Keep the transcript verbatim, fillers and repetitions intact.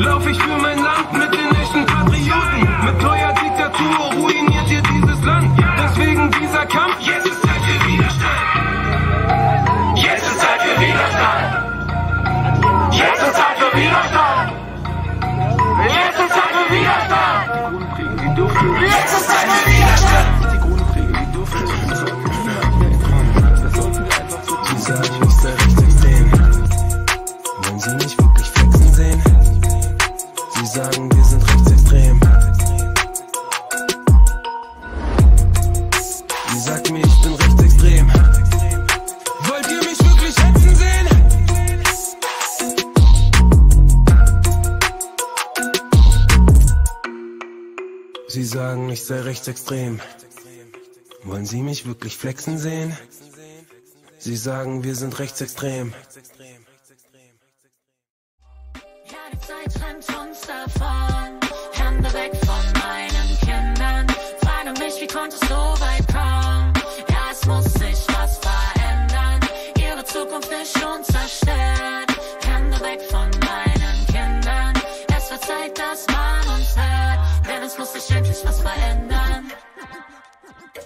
lauf ich für mein Land mit den echten Patrioten. Mit eurer Diktatur ruiniert ihr dieses Land. Deswegen dieser Kampf, jetzt ist Zeit für Widerstand. Jetzt ist Zeit für Widerstand. Jetzt ist Zeit für Widerstand. Jetzt ist Zeit für Widerstand. Jetzt ist Zeit für Widerstand. Die Grundkriege, die dürfen nicht. Das sollten wir einfach so tun. Sie sagen, ich sei rechtsextrem. Wollen Sie mich wirklich flexen sehen? Sie sagen, wir sind rechtsextrem. Sie sagt mir, ich bin rechtsextrem. Wollt ihr mich wirklich hetzen sehen? Sie sagen, ich sei rechtsextrem. Wollen Sie mich wirklich flexen sehen? Sie sagen, wir sind rechtsextrem. Ja, die Zeit trennt uns davon. Hände weg von meinen Kindern. Frage mich, wie konnte es so weit kommen? Ja, es muss sich was verändern. Ihre Zukunft ist schon zerstört. Hände weg von meinen Kindern. Es wird Zeit, dass man uns hört. Denn es muss sich endlich was verändern.